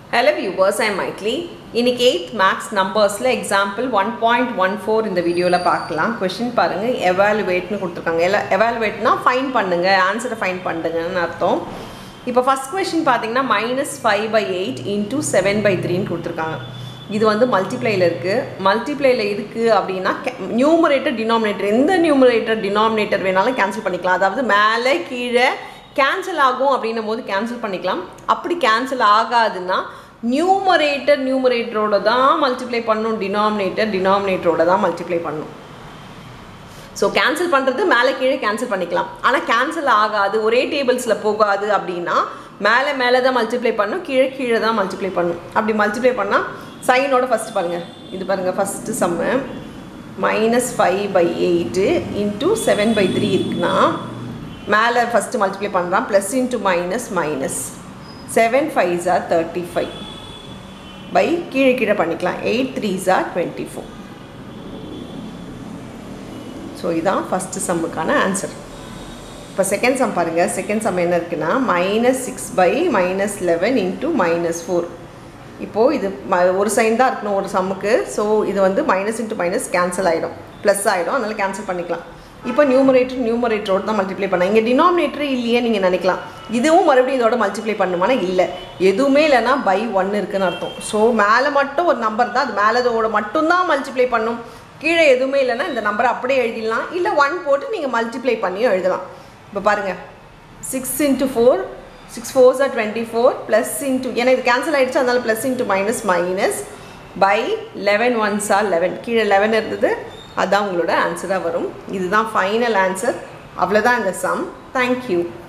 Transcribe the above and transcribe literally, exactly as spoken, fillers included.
Hello viewers, I am Maitli. இன்னைக்கு eighth maths numbers ல example one point one four இந்த வீடியோல பார்க்கலாம். question பாருங்க, evaluate னு கொடுத்திருக்காங்க. evaluate னா find பண்ணுங்க, answer find பண்ணுங்கன்னு அர்த்தம். இப்போ first question பாத்தீங்கன்னா minus five by eight into seven by three னு கொடுத்திருக்காங்க. இது வந்து மல்டிப்ளைல இருக்கு. மல்டிப்ளைல இருக்கு அப்படினா நியூமரேட்டர் டினாமினேட்டர் எந்த நியூமரேட்டர் டினாமினேட்டர் வேணாலும் கேன்சல் பண்ணிக்கலாம். அதாவது மேலே கீழே கேன்சல் ஆகும் அப்படின்னும் போது கேன்சல் பண்ணிக்கலாம். அப்படி கேன்சல் ஆகாதுன்னா நியூமரேட்டர் நியூமரேட்டரோட தான் மல்டிப்ளை பண்ணும், டினாமினேட்டர் டினாமினேட்டரோட தான் மல்டிப்ளை பண்ணும். ஸோ கேன்சல் பண்ணுறது மேலே கீழே கேன்சல் பண்ணிக்கலாம். ஆனால் கேன்சல் ஆகாது, ஒரே டேபிள்ஸில் போகாது அப்படின்னா மேலே மேலே தான் மல்டிப்ளை பண்ணும், கீழே கீழே தான் மல்டிப்ளை பண்ணும். அப்படி மல்டிப்ளை பண்ணால் சைனோட ஃபஸ்ட்டு பாருங்கள், இது பாருங்கள் first sum minus five by eight into seven by three இருக்குன்னா மேலே ஃபஸ்ட்டு மல்டிப்ளை பண்ணுறான், plus into minus minus seven five are thirty five by கீழே கீழே பண்ணிக்கலாம், eight three are twenty four. So இதுதான் ஃபஸ்ட்டு சம்முக்கான ஆன்சர். இப்போ செகண்ட் சம் பாருங்கள். செகண்ட் சம் என்ன இருக்குன்னா minus six by minus eleven into minus four. இப்போது இது ஒரு சைன் தான் இருக்கணும் ஒரு சம்முக்கு. ஸோ இது வந்து மைனஸ் இன்ட்டு மைனஸ் கேன்சல் ஆகிடும், ப்ளஸ் ஆகிடும், அதனால் கேன்சல் பண்ணிக்கலாம். இப்போ நியூமரேட்டர் நியூமரேட்டரோடு தான் மல்டிப்ளை பண்ணலாம். இங்கே டினாமினேட்டர் இல்லையே நீங்கள் நினைக்கலாம், இதுவும் மறுபடியும் இதோட மல்டிப்ளை பண்ணுமானா இல்லை, எதுவுமே இல்லைன்னா பை ஒன்று இருக்குதுன்னு அர்த்தம். ஸோ மேலே மட்டும் ஒரு நம்பர் தான், அது மேலே இதோட மட்டும்தான் மல்டிப்ளை பண்ணும், கீழே எதுவுமே இல்லைன்னா இந்த நம்பரை அப்படியே எழுதிடலாம், இல்லை ஒன் போட்டு நீங்கள் மல்டிப்ளை பண்ணியும் எழுதலாம். இப்போ பாருங்கள், six into four, six fours are twenty four plus into, ஏன்னா இது கேன்சல் ஆகிடுச்சு அதனால் plus into minus minus by eleven ones are eleven, கீழே லெவன் இருந்தது, அதுதான் உங்களோட ஆன்சராக வரும். இதுதான் ஃபைனல் ஆன்சர். அவ்வளோதான் இந்த சம். தேங்க்யூ.